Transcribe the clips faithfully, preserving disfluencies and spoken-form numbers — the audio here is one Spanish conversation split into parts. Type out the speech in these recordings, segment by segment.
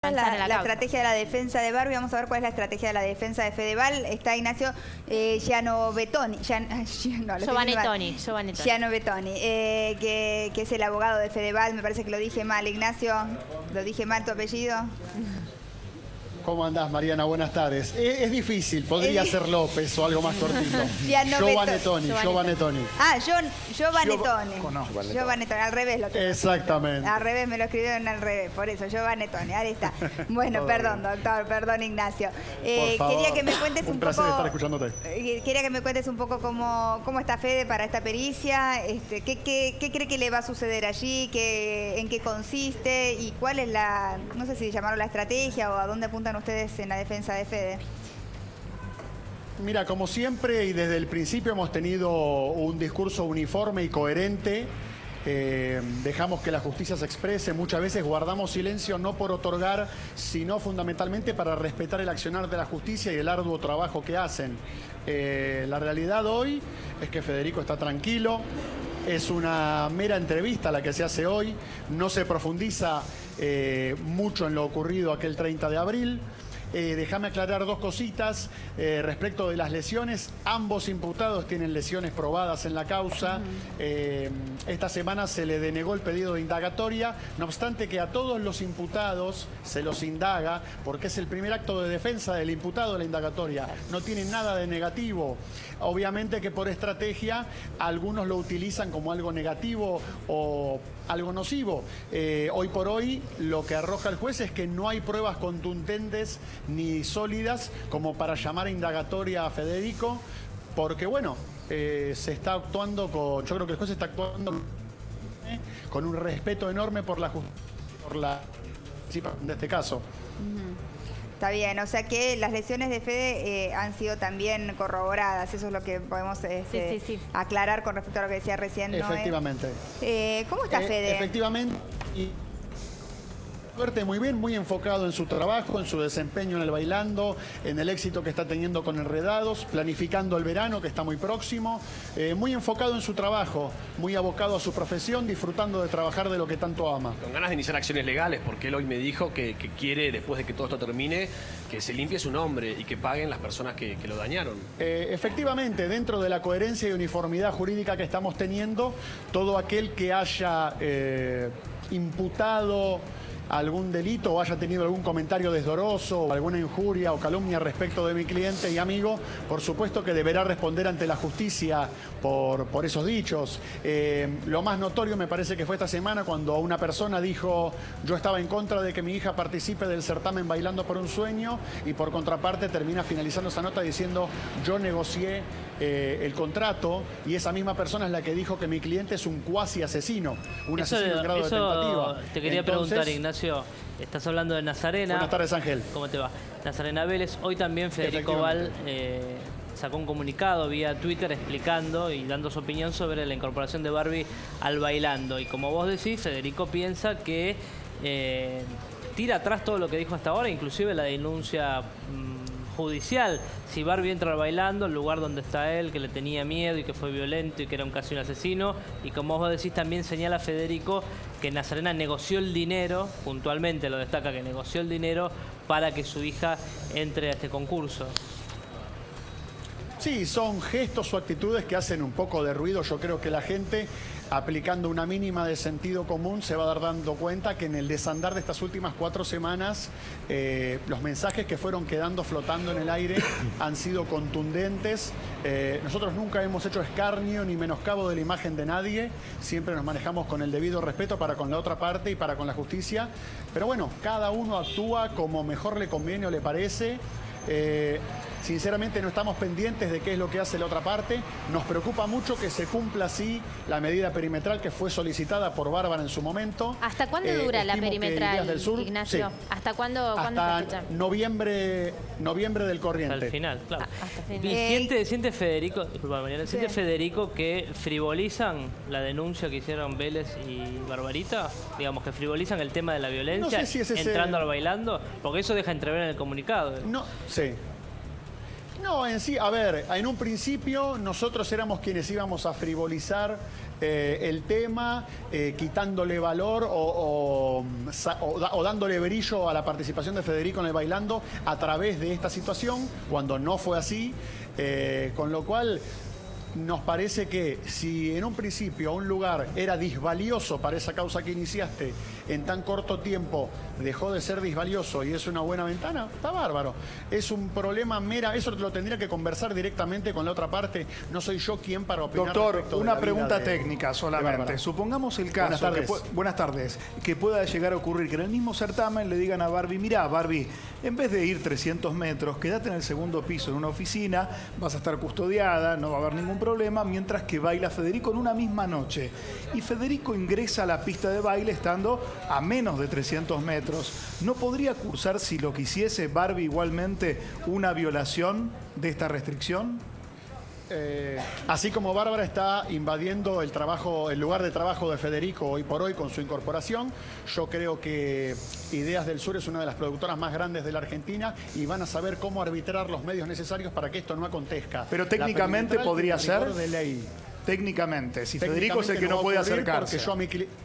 esta es la, la, la estrategia de la defensa de Barbie. Vamos a ver cuál es la estrategia de la defensa de Fedeval. Está Ignacio eh, Giano Betoni. Gian, no, Giovanettoni. Giano Betoni, eh, que, que es el abogado de Fedeval. Me parece que lo dije mal, Ignacio. ¿Lo dije mal tu apellido? ¿Cómo andás, Mariana? Buenas tardes. Es, es difícil, podría es... ser López o algo más cortito. Giovanettoni, Giovanettoni. Ah, Giovanettoni. Giovanettoni, al revés lo tengo. Exactamente. Al revés, me lo escribieron al revés, por eso, Giovanettoni, ahí está. Bueno, perdón, doctor, perdón, Ignacio. Eh, quería que me cuentes un, un placer poco... estar escuchándote. Eh, quería que me cuentes un poco cómo, cómo está Fede para esta pericia, este, qué, qué, qué cree que le va a suceder allí, qué, en qué consiste y cuál es la, no sé si llamarlo la estrategia o a dónde apuntan ustedes en la defensa de Fede. Mira, como siempre y desde el principio hemos tenido un discurso uniforme y coherente. Eh, dejamos que la justicia se exprese. Muchas veces guardamos silencio no por otorgar, sino fundamentalmente para respetar el accionar de la justicia y el arduo trabajo que hacen. Eh, la realidad hoy es que Federico está tranquilo. Es una mera entrevista la que se hace hoy. No se profundiza eh, mucho en lo ocurrido aquel treinta de abril. Eh, déjame aclarar dos cositas eh, respecto de las lesiones. Ambos imputados tienen lesiones probadas en la causa. Eh, esta semana se le denegó el pedido de indagatoria, no obstante que a todos los imputados se los indaga, porque es el primer acto de defensa del imputado la indagatoria. No tiene nada de negativo. Obviamente que por estrategia algunos lo utilizan como algo negativo o algo nocivo. Eh, hoy por hoy lo que arroja el juez es que no hay pruebas contundentes ni sólidas como para llamar a indagatoria a Federico, porque bueno, eh, se está actuando con, yo creo que el juez está actuando eh, con un respeto enorme por la justicia, por la de este caso. Uh-huh. Está bien, o sea que las lesiones de Fede eh, han sido también corroboradas, eso es lo que podemos este, sí, sí, sí. aclarar con respecto a lo que decía recién. Efectivamente. Eh, ¿Cómo está eh, Fede? Efectivamente. Y... muy bien, muy enfocado en su trabajo, en su desempeño en el bailando, en el éxito que está teniendo con Enredados, planificando el verano que está muy próximo, eh, muy enfocado en su trabajo, muy abocado a su profesión, disfrutando de trabajar de lo que tanto ama. Con ganas de iniciar acciones legales, porque él hoy me dijo que, que quiere, después de que todo esto termine, que se limpie su nombre y que paguen las personas que, que lo dañaron. Eh, efectivamente, dentro de la coherencia y uniformidad jurídica que estamos teniendo, todo aquel que haya eh, imputado algún delito o haya tenido algún comentario desdoroso o alguna injuria o calumnia respecto de mi cliente y amigo, por supuesto que deberá responder ante la justicia por, por esos dichos. Eh, lo más notorio me parece que fue esta semana cuando una persona dijo: yo estaba en contra de que mi hija participe del certamen Bailando por un Sueño, y por contraparte termina finalizando esa nota diciendo: yo negocié eh, el contrato, y esa misma persona es la que dijo que mi cliente es un cuasi asesino, un eso, asesino en grado eso de tentativa. Te quería Entonces, preguntar, Ignacio. Estás hablando de Nazarena. Buenas tardes, Ángel. ¿Cómo te va? Nazarena Vélez. Hoy también Federico Val eh, sacó un comunicado vía Twitter explicando y dando su opinión sobre la incorporación de Barbie al Bailando. Y como vos decís, Federico piensa que eh, tira atrás todo lo que dijo hasta ahora, inclusive la denuncia mmm, judicial. Si Barbie entra al Bailando, el lugar donde está él, que le tenía miedo y que fue violento y que era un casi un asesino. Y como vos decís, también señala Federico que Nazarena negoció el dinero, puntualmente lo destaca, que negoció el dinero para que su hija entre a este concurso. Sí, son gestos o actitudes que hacen un poco de ruido. Yo creo que la gente, aplicando una mínima de sentido común, se va a dar dando cuenta que en el desandar de estas últimas cuatro semanas eh, los mensajes que fueron quedando flotando en el aire han sido contundentes. Eh, nosotros nunca hemos hecho escarnio ni menoscabo de la imagen de nadie. Siempre nos manejamos con el debido respeto para con la otra parte y para con la justicia. Pero bueno, cada uno actúa como mejor le conviene o le parece. Eh, Sinceramente no estamos pendientes de qué es lo que hace la otra parte. Nos preocupa mucho que se cumpla así la medida perimetral que fue solicitada por Bárbara en su momento. ¿Hasta cuándo eh, dura la perimetral, del Sur, Ignacio? Sí. ¿Hasta cuándo? Hasta noviembre, noviembre del corriente. Hasta el final, claro. Ah, hasta fin. ¿Y siente, siente Federico, disculpa, Mariana, sí. siente Federico que frivolizan la denuncia que hicieron Vélez y Barbarita? Digamos, que frivolizan el tema de la violencia, no sé si es ese... entrando al Bailando, porque eso deja entrever en el comunicado. No, sí. No, en sí, a ver, en un principio nosotros éramos quienes íbamos a frivolizar eh, el tema, eh, quitándole valor o, o, o, o dándole brillo a la participación de Federico en el Bailando a través de esta situación, cuando no fue así, eh, con lo cual nos parece que si en un principio un lugar era disvalioso para esa causa que iniciaste, en tan corto tiempo dejó de ser disvalioso y es una buena ventana, está bárbaro. Es un problema mera, eso lo tendría que conversar directamente con la otra parte. No soy yo quien para opinar. Doctor, una de pregunta de, técnica solamente. Supongamos el caso, buenas tardes. Que, buenas tardes, que pueda llegar a ocurrir que en el mismo certamen le digan a Barbie, mirá, Barbie, en vez de ir trescientos metros, quédate en el segundo piso en una oficina, vas a estar custodiada, no va a haber ningún problema, mientras que baila Federico en una misma noche. Y Federico ingresa a la pista de baile estando a menos de trescientos metros. ¿No podría cursar, si lo quisiese Barbie, igualmente una violación de esta restricción? Eh, así como Bárbara está invadiendo el trabajo, el lugar de trabajo de Federico hoy por hoy con su incorporación, yo creo que Ideas del Sur es una de las productoras más grandes de la Argentina y van a saber cómo arbitrar los medios necesarios para que esto no acontezca. Pero técnicamente podría ser. De ley. Técnicamente, si Federico es el que no, no puede acercarse. Yo a mi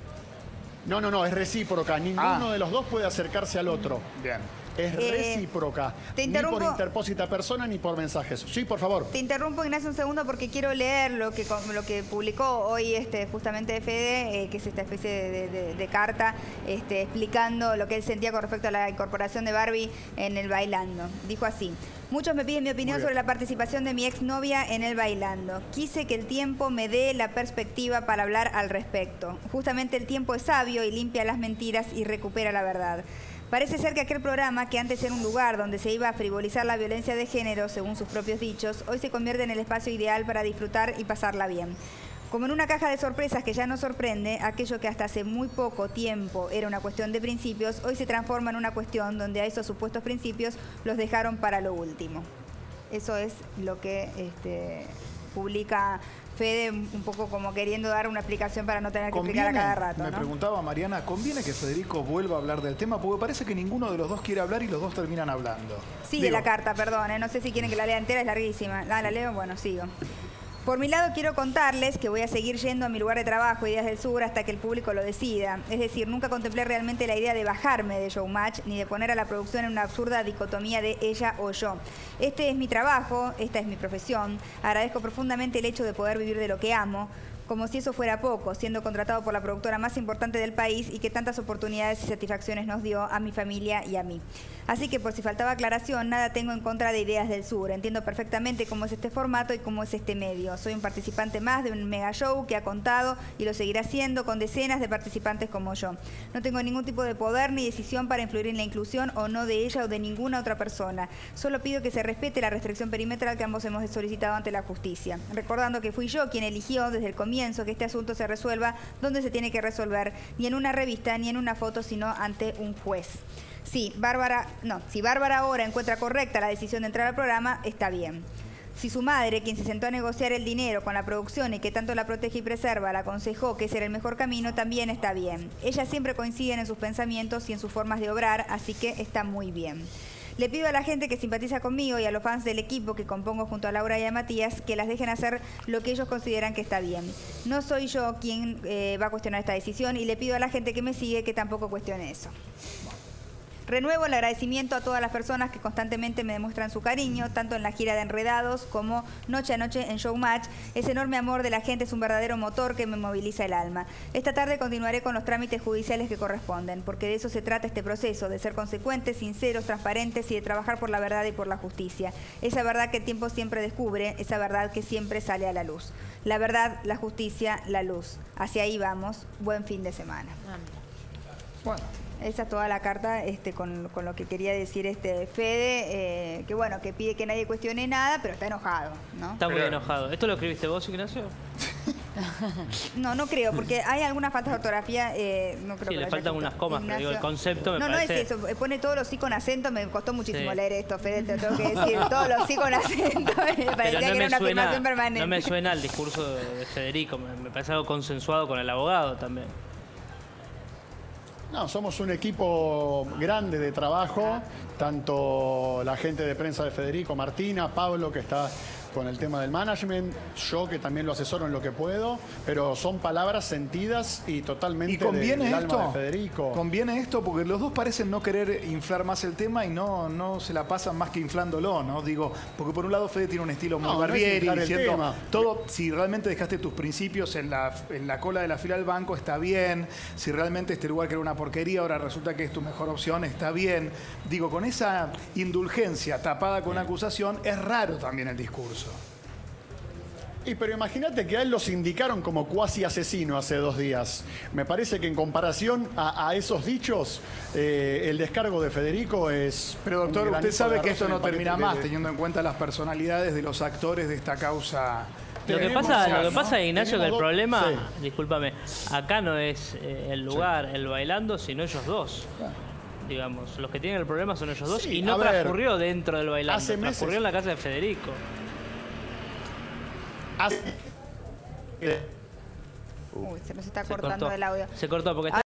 no, no, no, es recíproca. Ninguno ah. de los dos puede acercarse al otro. Bien. Es eh, recíproca. Te ni por interpósita persona ni por mensajes. Sí, por favor. Te interrumpo, Ignacio, un segundo porque quiero leer lo que, lo que publicó hoy este, justamente Fede, eh, que es esta especie de, de, de carta este, explicando lo que él sentía con respecto a la incorporación de Barbie en el Bailando. Dijo así: muchos me piden mi opinión sobre la participación de mi exnovia en el Bailando. Quise que el tiempo me dé la perspectiva para hablar al respecto. Justamente el tiempo es sabio y limpia las mentiras y recupera la verdad. Parece ser que aquel programa, que antes era un lugar donde se iba a frivolizar la violencia de género, según sus propios dichos, hoy se convierte en el espacio ideal para disfrutar y pasarla bien. Como en una caja de sorpresas que ya no sorprende, aquello que hasta hace muy poco tiempo era una cuestión de principios, hoy se transforma en una cuestión donde a esos supuestos principios los dejaron para lo último. Eso es lo que este, publica Fede, un poco como queriendo dar una explicación para no tener que explicar a cada rato, me ¿no? preguntaba Mariana, ¿conviene que Federico vuelva a hablar del tema? Porque parece que ninguno de los dos quiere hablar y los dos terminan hablando. Sí, Digo, de la carta, perdón, ¿eh? No sé si quieren que la lea entera, es larguísima. Ah, la leo, bueno, sigo. Por mi lado quiero contarles que voy a seguir yendo a mi lugar de trabajo, Ideas del Sur, hasta que el público lo decida. Es decir, nunca contemplé realmente la idea de bajarme de Showmatch ni de poner a la producción en una absurda dicotomía de ella o yo. Este es mi trabajo, esta es mi profesión. Agradezco profundamente el hecho de poder vivir de lo que amo, como si eso fuera poco, siendo contratado por la productora más importante del país y que tantas oportunidades y satisfacciones nos dio a mi familia y a mí. Así que por si faltaba aclaración, nada tengo en contra de Ideas del Sur. Entiendo perfectamente cómo es este formato y cómo es este medio. Soy un participante más de un mega show que ha contado y lo seguirá haciendo con decenas de participantes como yo. No tengo ningún tipo de poder ni decisión para influir en la inclusión o no de ella o de ninguna otra persona. Solo pido que se respete la restricción perimetral que ambos hemos solicitado ante la justicia. Recordando que fui yo quien eligió desde el comienzo que este asunto se resuelva donde se tiene que resolver, ni en una revista ni en una foto, sino ante un juez. Sí, Bárbara, no, si Bárbara ahora encuentra correcta la decisión de entrar al programa, está bien. Si su madre, quien se sentó a negociar el dinero con la producción y que tanto la protege y preserva, la aconsejó que ese era el mejor camino, también está bien. Ellas siempre coinciden en sus pensamientos y en sus formas de obrar, así que está muy bien. Le pido a la gente que simpatiza conmigo y a los fans del equipo que compongo junto a Laura y a Matías que las dejen hacer lo que ellos consideran que está bien. No soy yo quien eh, va a cuestionar esta decisión y le pido a la gente que me sigue que tampoco cuestione eso. Renuevo el agradecimiento a todas las personas que constantemente me demuestran su cariño, tanto en la gira de Enredados como noche a noche en Showmatch. Ese enorme amor de la gente es un verdadero motor que me moviliza el alma. Esta tarde continuaré con los trámites judiciales que corresponden, porque de eso se trata este proceso, de ser consecuentes, sinceros, transparentes y de trabajar por la verdad y por la justicia. Esa verdad que el tiempo siempre descubre, esa verdad que siempre sale a la luz. La verdad, la justicia, la luz. Hacia ahí vamos. Buen fin de semana. Bueno. Esa es toda la carta este, con, con lo que quería decir este Fede, eh, que bueno, que pide que nadie cuestione nada, pero está enojado, ¿no? Está muy enojado. ¿Esto lo escribiste vos, Ignacio? No, no creo, porque hay alguna falta de ortografía, eh, no creo sí, que le faltan unas comas, Ignacio. Pero digo, el concepto me no, parece... No, es eso, pone todos los sí con acento, me costó muchísimo sí. leer esto, Fede, te tengo que decir, todos los sí con acento, me parecía no que era una suena, afirmación permanente. No me suena el discurso de Federico, me, me parece algo consensuado con el abogado también. No, somos un equipo grande de trabajo, tanto la gente de prensa de Federico, Martina, Pablo, que está con el tema del management, yo que también lo asesoro en lo que puedo, pero son palabras sentidas y totalmente ¿Y conviene del esto? alma de Federico. Conviene esto porque los dos parecen no querer inflar más el tema y no, no se la pasan más que inflándolo, ¿no? Digo, porque por un lado Fede tiene un estilo muy No, Barbieri, no es inflar el diciendo tema. todo, si realmente dejaste tus principios en la, en la cola de la fila del banco, está bien. Si realmente este lugar que era una porquería, ahora resulta que es tu mejor opción, está bien. Digo, con esa indulgencia tapada con acusación, es raro también el discurso. Y pero imagínate que a él los indicaron como cuasi asesino hace dos días. Me parece que en comparación a, a esos dichos, eh, el descargo de Federico es... Pero doctor, usted sabe que esto no termina más, de... teniendo en cuenta las personalidades de los actores de esta causa. Lo que pasa, lo que pasa, Ignacio, que el problema, sí. discúlpame, acá no es eh, el lugar, sí. el bailando, sino ellos dos. Digamos, los que tienen el problema son ellos dos. Sí, y no transcurrió ver, dentro del bailando, hace transcurrió meses. en la casa de Federico. Hace... Uy, se nos está Se cortando cortó. el audio. Se cortó porque está